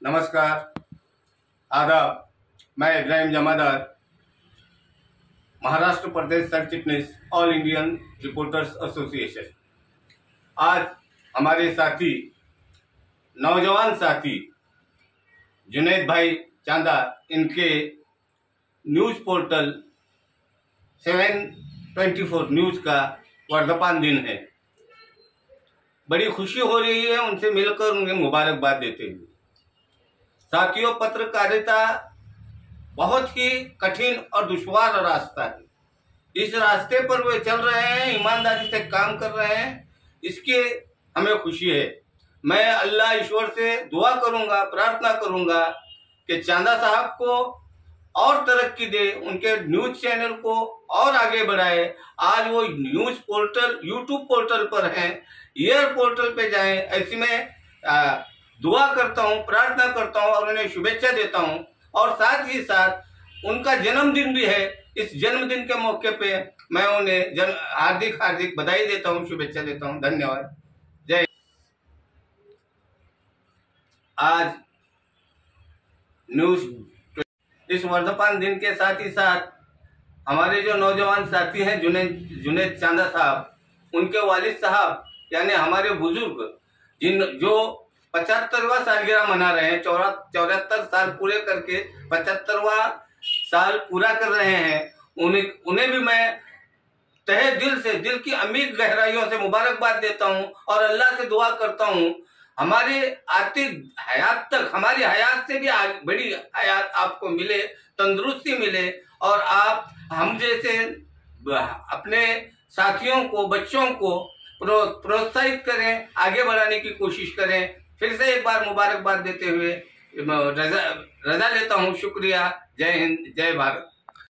नमस्कार, आदाब। मैं इब्राहिम जमादार, महाराष्ट्र प्रदेश सर चिटनीस, ऑल इंडियन रिपोर्टर्स एसोसिएशन। आज हमारे साथी, नौजवान साथी जुनैद भाई चांदा, इनके न्यूज़ पोर्टल 724 न्यूज़ का वर्धापन दिन है। बड़ी खुशी हो रही है उनसे मिलकर, उन्हें मुबारकबाद देते हुए। साथियों, पत्रकारिता बहुत ही कठिन और दुश्वार रास्ता है। इस रास्ते पर वे चल रहे हैं, ईमानदारी से काम कर रहे हैं, इसकी हमें खुशी है। मैं अल्लाह ईश्वर से दुआ करूंगा, प्रार्थना करूंगा कि चांदा साहब को और तरक्की दे, उनके न्यूज चैनल को और आगे बढ़ाए। आज वो न्यूज पोर्टल यूट्यूब पोर्टल पर हैं, एयर पोर्टल पे जाएं, ऐसी में दुआ करता हूं, प्रार्थना करता हूं और उन्हें शुभेच्छा देता हूं। और साथ ही साथ उनका जन्मदिन भी है। इस जन्मदिन के मौके पे मैं उन्हें हार्दिक बधाई देता हूं, शुभेच्छा देता हूं। धन्यवाद। जय। आज न्यूज इस वर्धापन दिन के साथ ही साथ हमारे जो नौजवान साथी हैं जुनैद चांदा साहब, उनके वालिद साहब यानी हमारे बुजुर्ग जो 75वां सालगिरह मना रहे हैं, 74 साल पूरे करके 75वां साल पूरा कर रहे हैं, उन्हें भी मैं तहे दिल से, दिल की अमीर गहराइयों से मुबारकबाद देता हूं और अल्लाह से दुआ करता हूं हमारे आती हयात तक, हमारी हयात से भी बड़ी हयात आपको मिले, तंदुरुस्ती मिले और आप हम जैसे अपने साथियों को, बच्चों को प्रोत्साहित करें, आगे बढ़ाने की कोशिश करें। फिर से एक बार मुबारकबाद देते हुए रजा लेता हूं। शुक्रिया। जय हिंद, जय भारत।